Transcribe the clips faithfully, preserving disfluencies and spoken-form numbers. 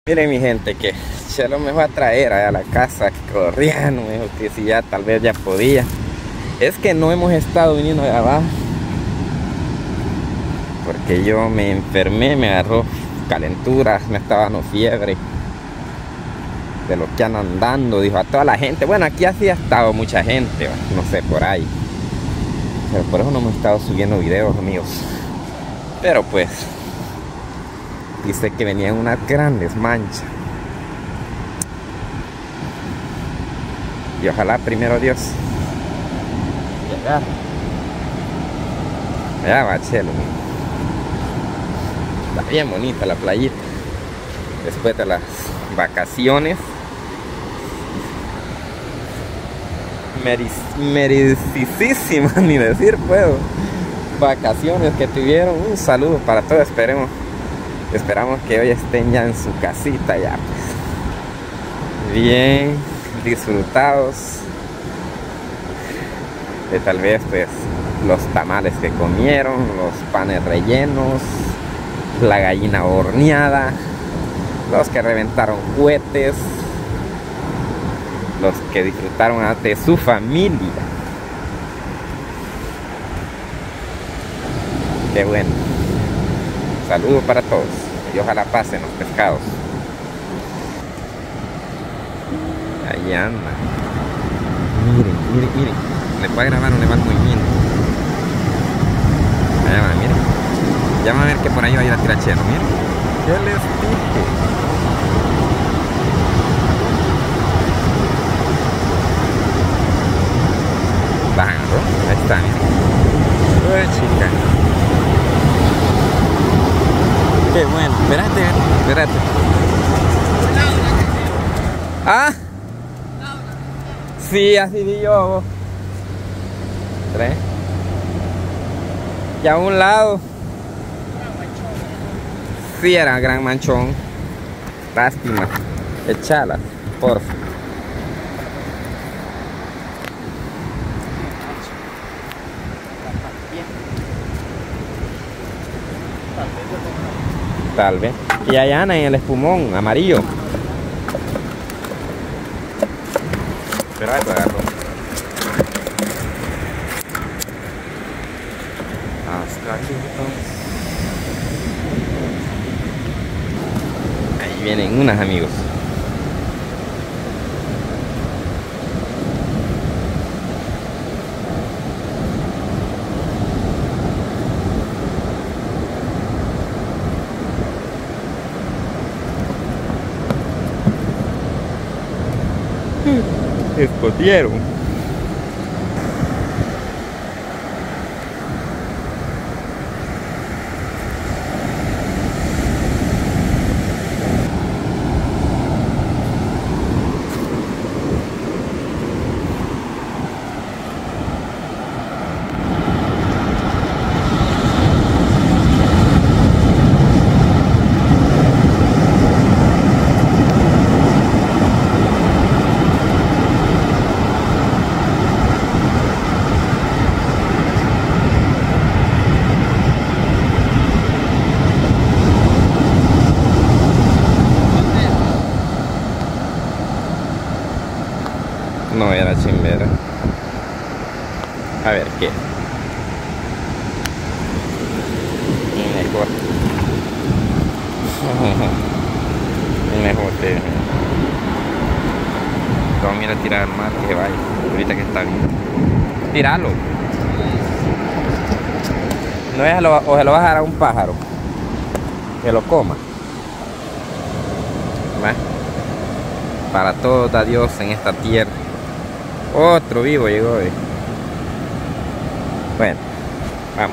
Miren mi gente, que Chelo me fue a traer a la casa corriendo, me dijo que si ya tal vez ya podía. Es que no hemos estado viniendo de abajo porque yo me enfermé, me agarró calenturas, me estaba dando fiebre de lo que andan dando, dijo a toda la gente. Bueno, aquí así ha estado mucha gente, no sé, por ahí, pero por eso no hemos estado subiendo videos, amigos. Pero pues dice que venían unas grandes manchas y ojalá primero Dios llegar. Allá va Chelo. Está bien bonita la playita después de las vacaciones merecidísimas, ni decir puedo, vacaciones que tuvieron. Un saludo para todos, esperemos esperamos que hoy estén ya en su casita ya pues bien disfrutados de tal vez pues los tamales que comieron, los panes rellenos, la gallina horneada, los que reventaron cohetes, los que disfrutaron de su familia. Qué bueno. Saludos para todos y ojalá pasen los pescados. Ahí anda. Miren, miren, miren. Le puede grabar o le va el movimiento. Allá va, miren. Ya van a ver que por ahí va a ir a tirar Chelo, miren. ¿Qué les dije? Bajando. Ahí está, miren. Uy, chica. Qué bueno. Espérate, espérate. ¿Ah? Sí, así di yo. Tres. Y a un lado. Sí, era gran manchón. Lástima. Echala, porfa. Tal vez. Y allá en el espumón amarillo. Pero ahí agarro. Ahí vienen unas, amigos. Escotieron. No era chimbera. A ver qué. Mejor. Mejor te. Vamos a ir a tirar al mar que vaya. Ahorita que está bien. Tíralo. No es lo, o se lo vas a dar a un pájaro. Que lo coma. ¿Va? Para todos da Dios en esta tierra. Otro vivo llegó hoy. Bueno, vamos.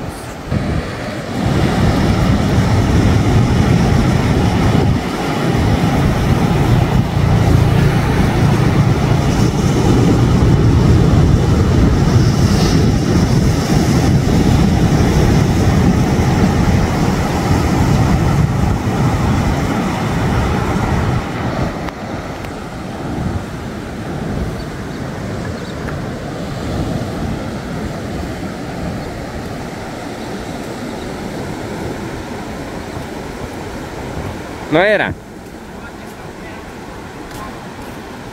¿No era?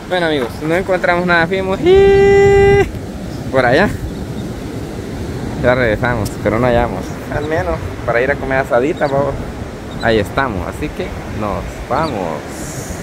Bueno amigos, no encontramos nada, fuimos y por allá. Ya regresamos, pero no hallamos. Al menos para ir a comer asadita, vamos. Ahí estamos, así que nos vamos.